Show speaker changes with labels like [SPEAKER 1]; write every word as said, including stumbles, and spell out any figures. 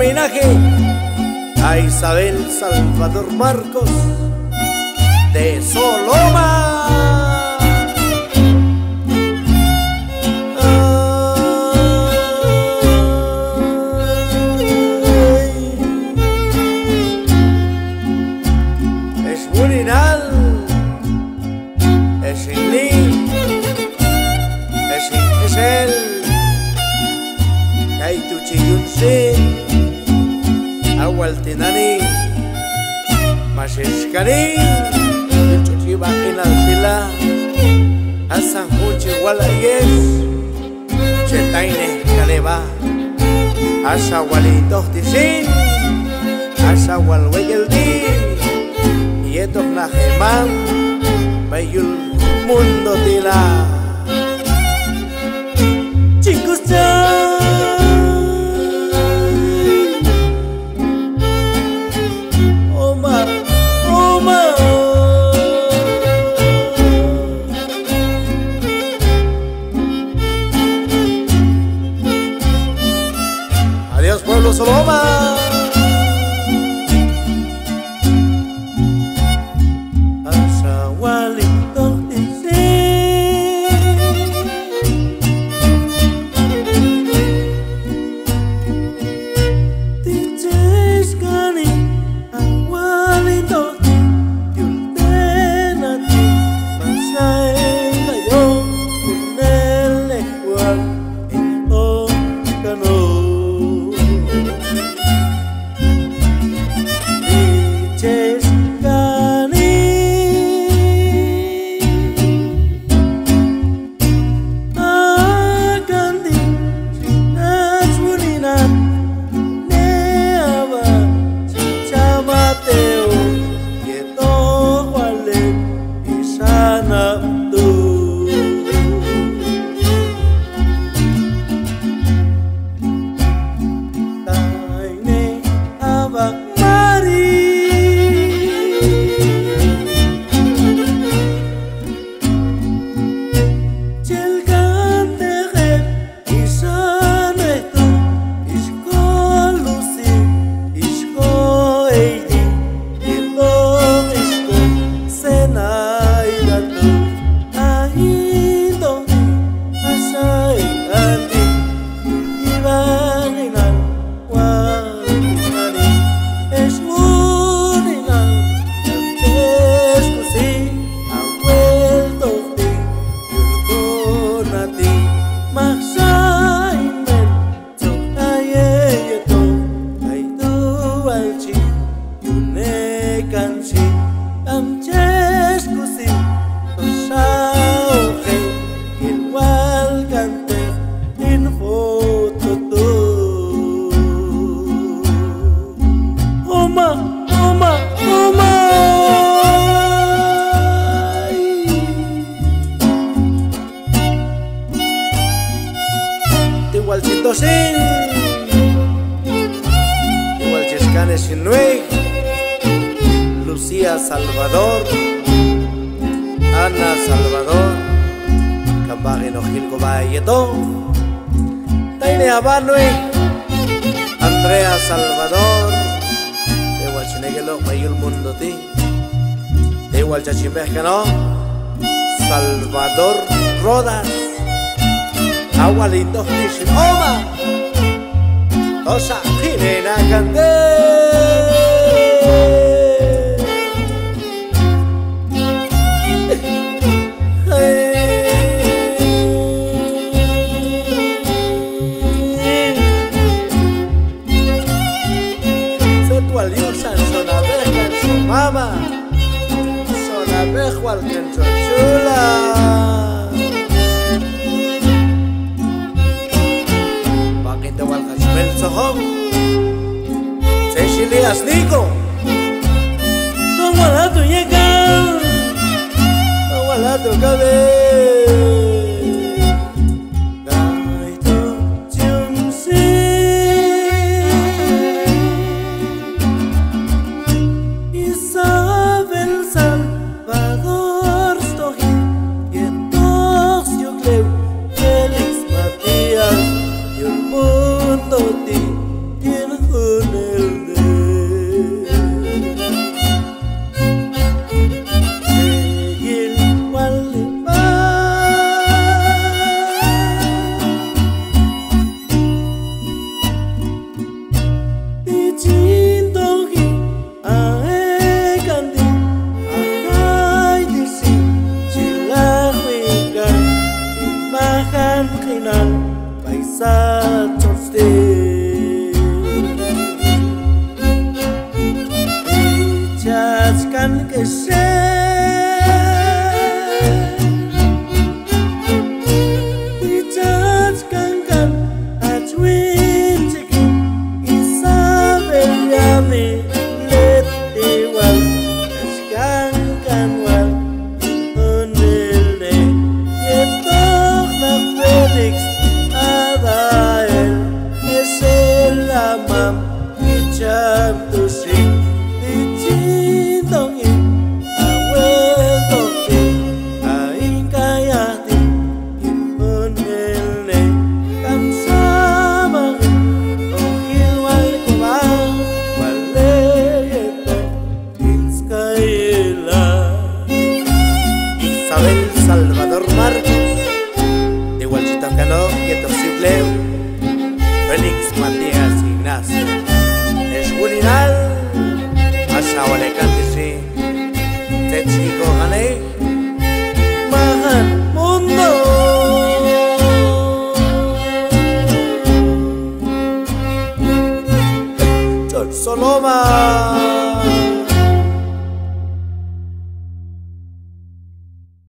[SPEAKER 1] homenaje a Isabel Salvador Marcos de Soloma. Ay, es Murinal, es Inli, es es él. Kay tu chiyunsin awal tinani mashishkani chuchi bakin altila asa muchi wala yes chetaine kaleba asa walito tisin asa walweyeldi yetok na hemam bayul mundo tila chicos ya. Adiós, pueblo Soloma. Igual Chitosin, igual Chiscanes Sinue, Lucía Salvador, Ana Salvador, Cambagino Gilgo Bayeto, Taine Abanue, Andrea Salvador, igual Chineguelo Mayul Mundo Ti, igual Chachimejano, Salvador Rodas. Abuelito Nishima Osa Jirena Cante Se tu aliusan son abeja en su mama Son abejo al que en su chula el sojón se chile asnico no gualato llega no gualato cabe gaito chumsi Isabel Salvador stoji y entonces yo creo Félix Matías y un mundo ti tiene paisatos Dijaskan keser Dijaskan kan ajwin ciki Isabel yami leti wal Kaskan kan wal Unilne Yetok na Felix Adael Eselamam Ijam tusik Dicintongin awal toki Aing kayati Unilne Kan sama Ohil wal kubang Wale yeto Inskaila Isabel Salvador Marcos De Hualchitacano, Yeto Sibleu